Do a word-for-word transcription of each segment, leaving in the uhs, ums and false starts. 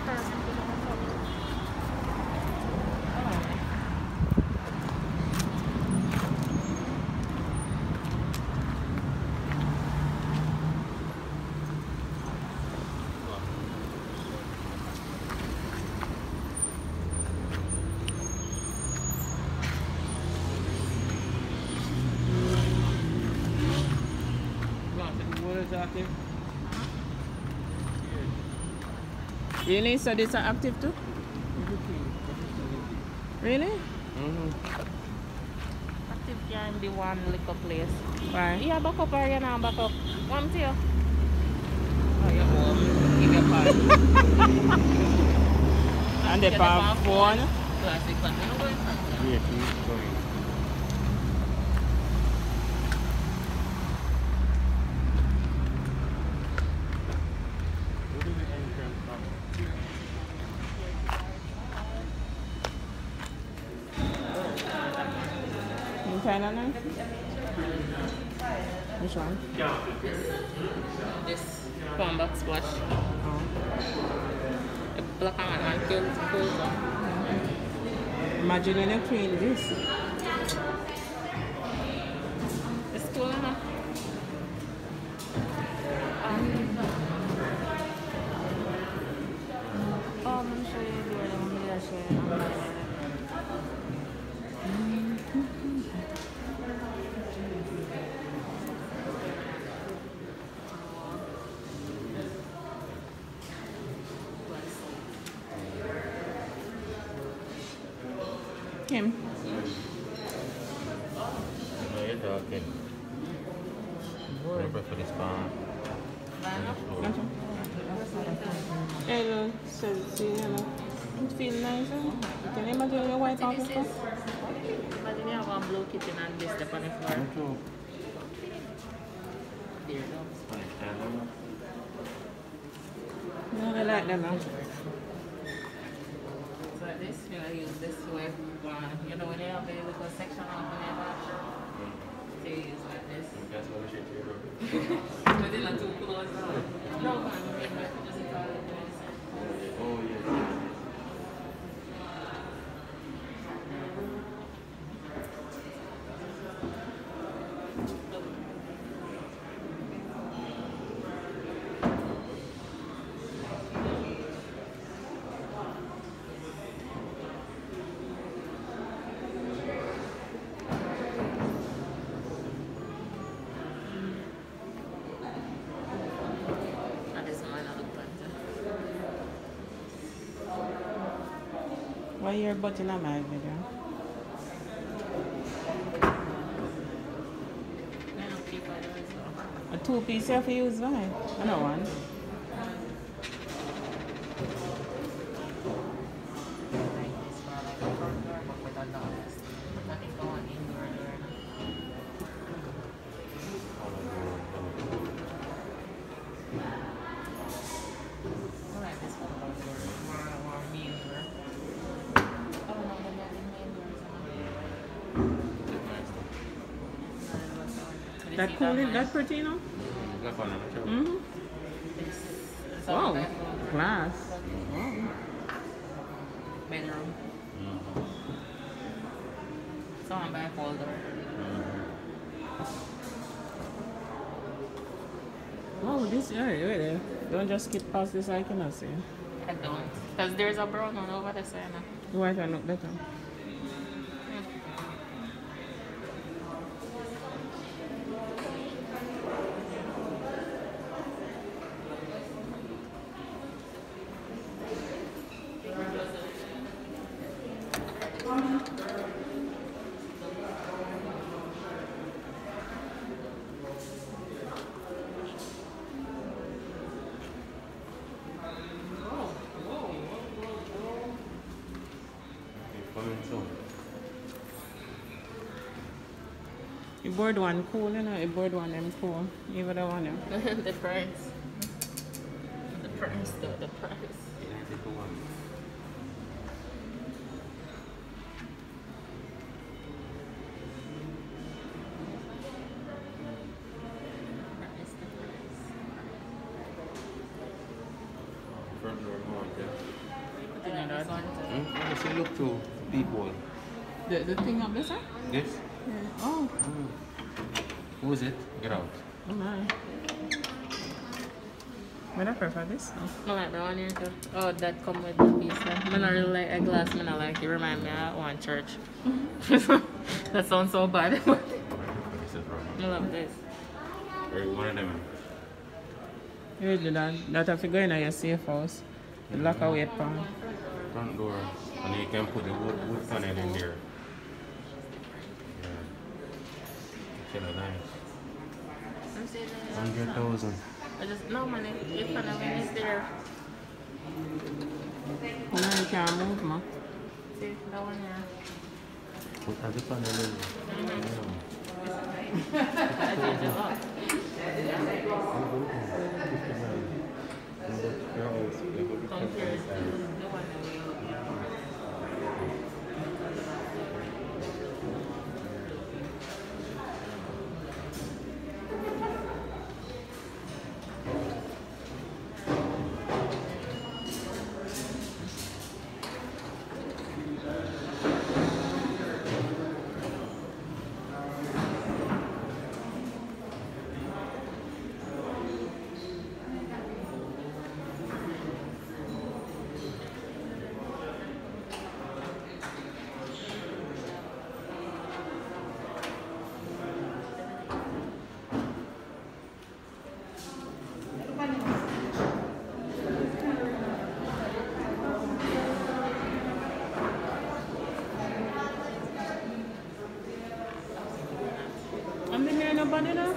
Active. Really? So these are active too? Really? Mm-hmm. Active can be one little place. Why? Yeah, back up or you know, back up. One to you. Oh, you're home. Give your card. And the palm phone? Classic one. You know where it's from? Yeah, keep going. China knife? Which one? This combat splash. Oh. The black and white kills goes on. Imagine when you clean this. It's cool enough. Um, oh, I'm going to show you the other one. I'm going to show you. Him. No, you're talking. Remember for this bar. Hello, so see, hello. It feels nice, huh? Can you imagine your white out of Imagine you have one blue kitten and this step on the floor. There, no. No, I like them now. So this, you know, use this way. You know, when you have a little section off on your back, so you use like this. That's what I should do. But it's not too close. No, man, just a part of this. Oh, yeah. Why your butt in my video? A two piece you have to use, right? I know one. That cool, that pretty, you know? Mm-hmm. Wow, glass. Wow. Bedroom. Someone by folder. Oh, this area right there. Don't just skip past this, I cannot see. I don't. Because there's a brown one over there, side. The white one look better. You board one cool, you know, you board one them cool. Even the one yeah. The price. The price, the, the price. Front door, Montego. God. This one too. Hmm? Yes, you look through people. The, the thing up there, sir? Yes? Yeah. Oh. Hmm. Who is it? Get out. Oh my. But I prefer this. I like the one here too. Oh, that come with the piece. I don't really like a glass. I don't like it. Remind me of one church. That sounds so bad. This is wrong. I love this. Or one of them. You do that. That have to go in your safe house. The lock away pan. Front door. And you can put the wood, wood panel in there. Yeah. Kill a nice. I'm saying that. Hundred thousand. I just no money. If I know when it's there. Now you can't move, ma. See that one here. Put as a panel in there. I change it up. Come here. No one knows. I'm the near nobody now.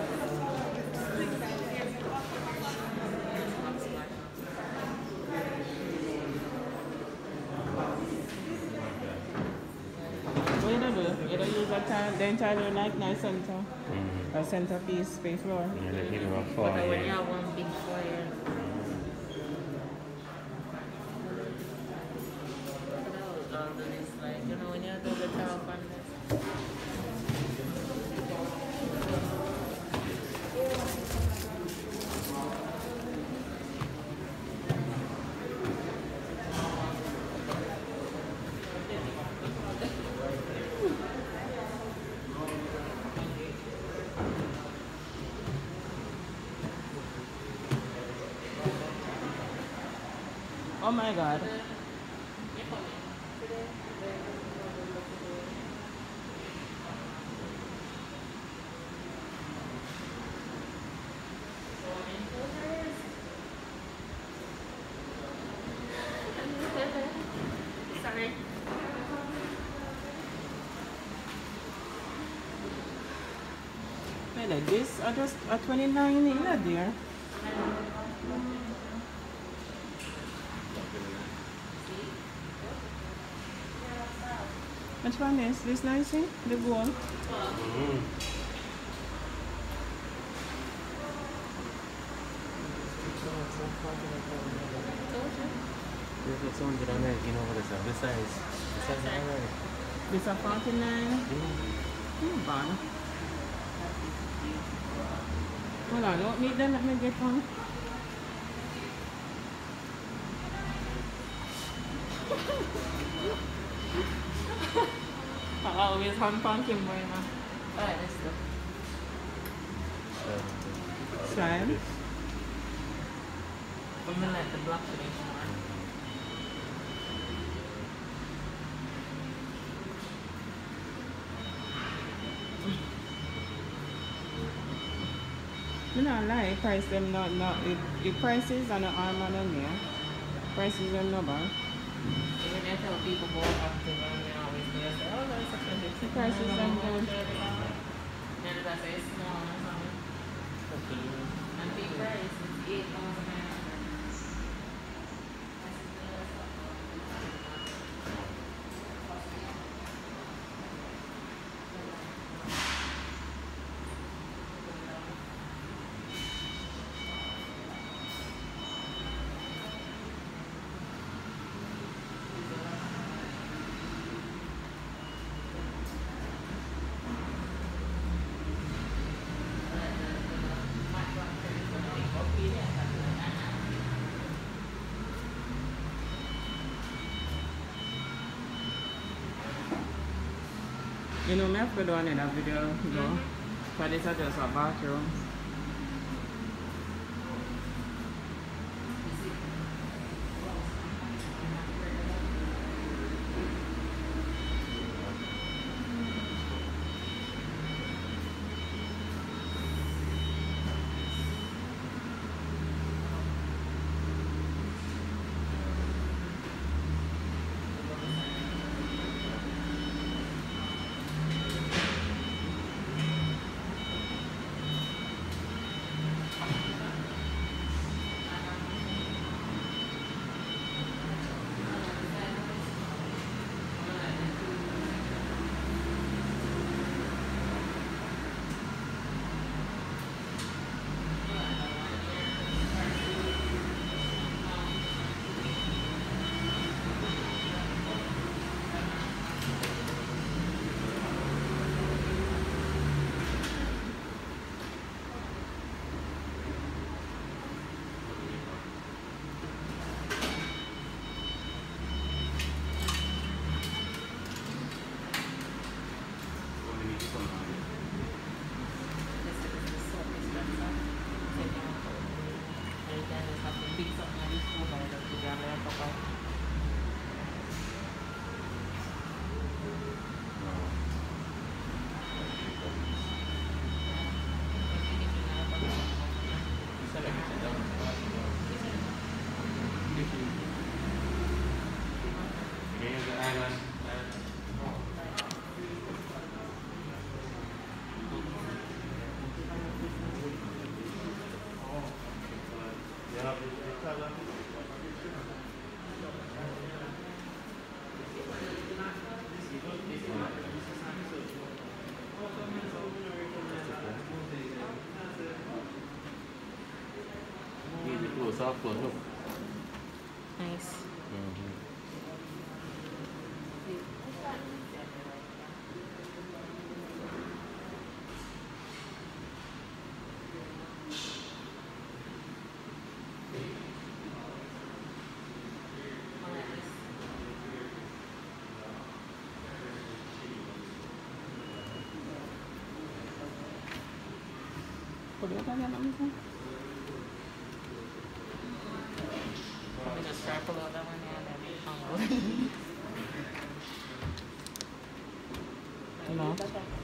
What you do? You don't use a time, the entire like nice center. Mm-hmm. A centerpiece, space floor. Yeah, they give him a But four. I already have one big fire. All the this, like, you know, when you do the top on this. Oh my God. Sorry. Hey, like this, I just a twenty-nine in that there. Which one is this nice thing? The gold? Mm-hmm. There's a hundred on it, you know what it's on. This size. This size is alright. This a forty-nine. Mm-hmm. Hmm, bad. Hold on, let me then let me get one. I always hunt pumpkin boy now. I like this stuff. Slime. But I like the black finish more. You know, lie, price them not, not, the, the prices on the arm on them there. Prices are no bad. Even I tell people go active and they always do, I say, oh, that's expensive. The prices are good. Then I say it's small or something. And big price is eight thousand nine hundred. You know, me have to do another video, you know, Mm-hmm. but this is just a bathroom. Soft close, look. Nice. Mm-hmm. Put it again, let me see. Let me just try to pull out that one and then hang No.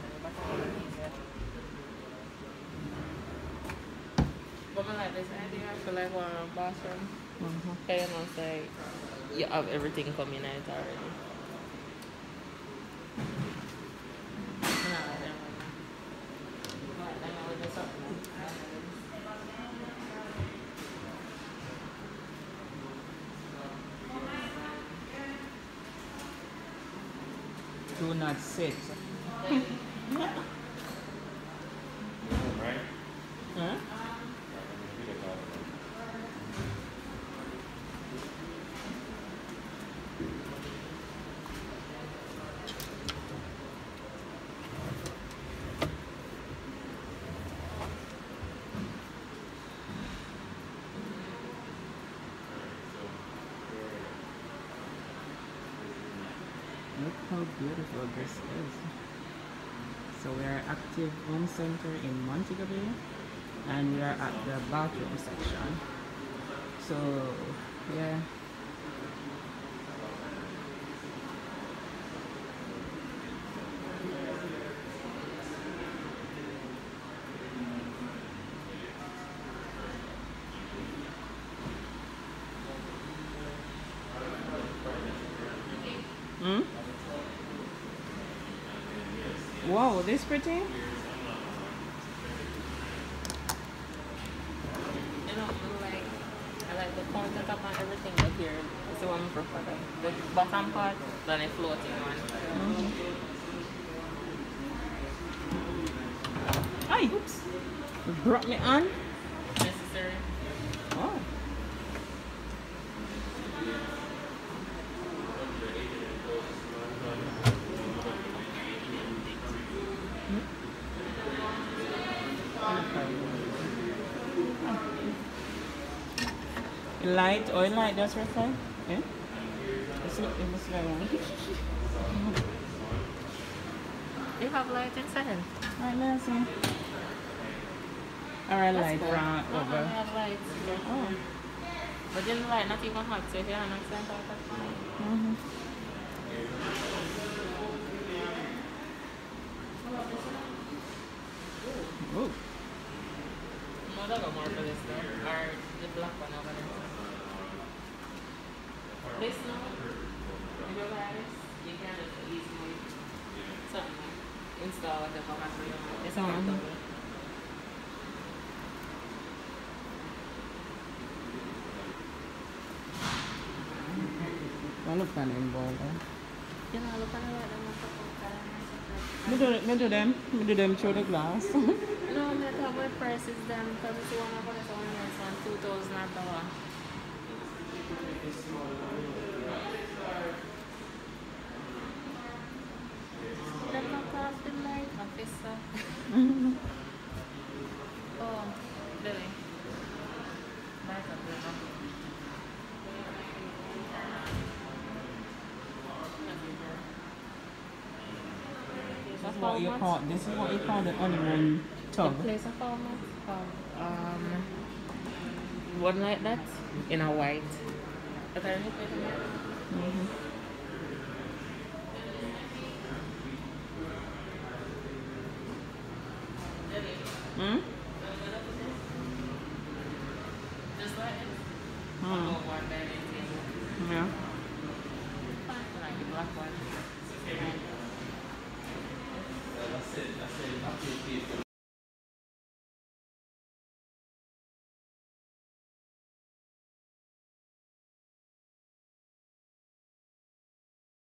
But I like this idea. I feel like we're in a bathroom. Mm-hmm. Okay, and I'll say you have everything coming out already. No, I don't like that. Alright, then I'll just up now. Do not sit. Right? Huh? Look how beautiful this is. So we are active Home Center in Montego Bay, and we are at the bathroom section. So yeah. Hmm? Wow, this pretty? You know, I like, I like the countertop and everything up here. It's the one I prefer. The bottom part, then a floating one. Mm-hmm. Hi! Oops! You brought me on? Necessary. Oh. Light, oil light, that's right, fine. Yeah? It's not, it must be one. You have light inside. Right there, so. Alright, That's light good. from No, no, we over. have lights here. Oh. But then the light not even hot, so if you're not sent out, that's fine. Mm-hmm. Oh. No, don't go more for this though. Or the black one over there. This no? If you buy this, you can just easily something install it. It's on Mhm. double. I look at them, boy. You know, look at the light. I'm not talking Me do, me do them. Me do them through the glass. No, I'm not talking about prices then because it's one of the one years one two thousand or dollar. Them not off the light, officer. Oh, Billy. Light up, Billy. This is what you call. This is what you call the honeymoon tub. The place of format. Um, one like that in a white. But I need it in there. Mm-hmm. Hmm? Just like it. Hmm. Oh, one dining table. Yeah.